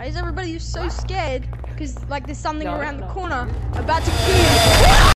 Why is everybody so scared? Because like there's something around the corner about to kill you.